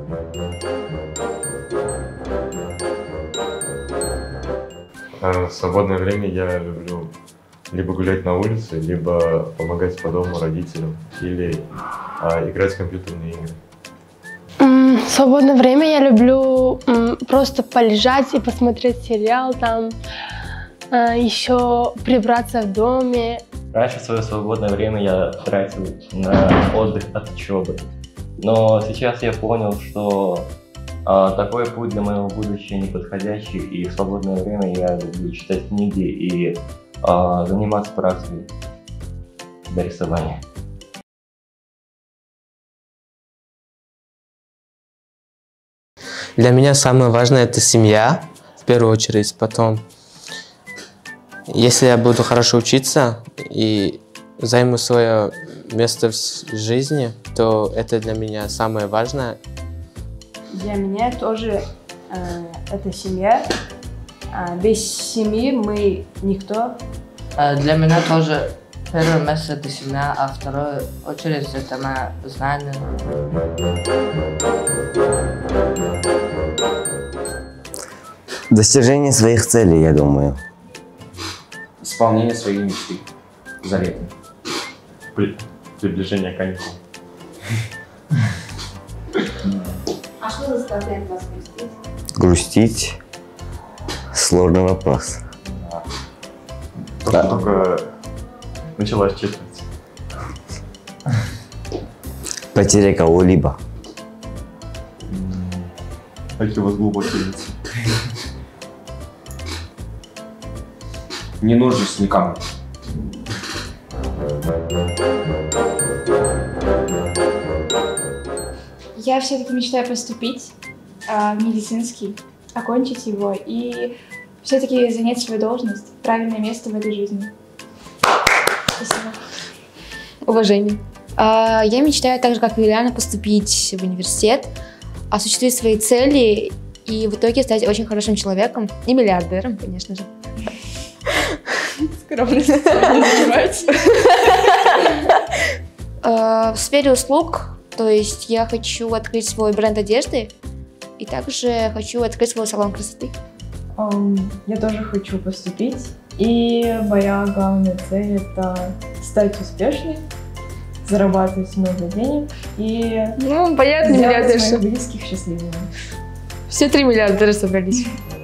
В свободное время я люблю либо гулять на улице, либо помогать по дому родителям или играть в компьютерные игры. В свободное время я люблю просто полежать и посмотреть сериал, там еще прибраться в доме. Раньше свое свободное время я тратил на отдых от учебы, но сейчас я понял, что такой путь для моего будущего неподходящий, и в свободное время я люблю читать книги и заниматься практикой для рисования. Для меня самое важное — это семья, в первую очередь. Потом, если я буду хорошо учиться и займу свое место в жизни, то это для меня самое важное. Для меня тоже это семья. Без семьи мы никто. Для меня тоже первое место — это семья, а второе очередь — это мое знание. Достижение своих целей, я думаю. Исполнение своей мечты за летом. Приближение каникул. А что заставляет вас грустить? Грустить? Сложный вопрос. Только началась четверть. Потеря кого-либо. Какие у вас глубокие лица. Ненужность никому. Я все-таки мечтаю поступить в медицинский, окончить его и все-таки занять свою должность, правильное место в этой жизни. Спасибо. Уважение. Я мечтаю так же, как и Ильяна, поступить в университет, осуществить свои цели и в итоге стать очень хорошим человеком и миллиардером, конечно же. Скромность не занимается. В сфере услуг, то есть я хочу открыть свой бренд одежды и также хочу открыть свой салон красоты. Я тоже хочу поступить, и моя главная цель — это стать успешной, зарабатывать много денег и понятно, сделать моих близких счастливыми. Все 3 миллиардера собрались.